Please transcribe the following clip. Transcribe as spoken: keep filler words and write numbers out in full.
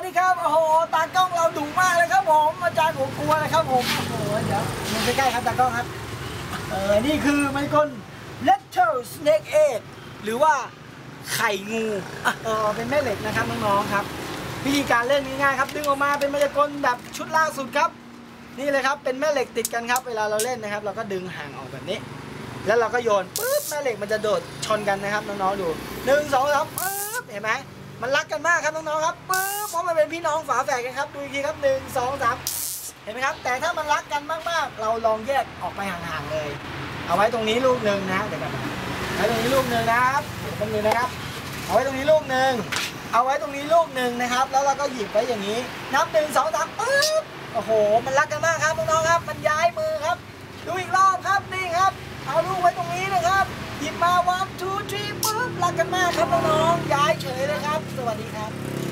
ดิครับโอ้โหตากล้องเราดุมากเลยครับผมอาจารย์ผมกลัวเลยครับผมโอ้โหเดี๋ยวมันใกล้ๆครับตากล้องครับเออนี่คือไมโคร Little Snake Egg หรือว่าไข่งูเออเป็นแม่เหล็กนะครับน้องๆครับวิธีการเล่นง่ายๆครับดึงออกมาเป็นมายากลแบบชุดล่าสุดครับนี่เลยครับเป็นแม่เหล็กติดกันครับเวลาเราเล่นนะครับเราก็ดึงห่างออกแบบนี้แล้วเราก็โยนปุ๊บแม่เหล็กมันจะโดดชนกันนะครับน้องๆดูหนึ่งสองสามปุ๊บเห็นไหมมันรักกันมากครับน้องๆครับปุ๊บเพราะมันเป็นพี่น้องฝาแฝดกันครับดูอีกทีครับหนึ่งสองสามเห็นไหมครับแต่ถ้ามันรักกันมากๆเราลองแยกออกไปห่างๆเลยเอาไว้ตรงนี้ลูกหนึ่งนะเดี๋ยวกันไว้ตรงนี้ลูกหนึ่งนะครับเดี๋ยวตรงนี้นะครับเอาไว้ตรงนี้ลูกหนึ่งเอาไว้ตรงนี้ลูกหนึ่งนะครับแล้วเราก็หยิบไว้อย่างนี้นับหนึ่งสองสามปุ๊บโอ้โหมันรักกันมากครับน้องๆครับมันย้ายมือครับดูอีกรอบครับนี่ครับเอาลูกไว้ตรงนี้นะครับหยิบมา one two three ปุ๊บรักกันมากครับน้องๆย้ายเฉยเลยครับสวัสดีครับ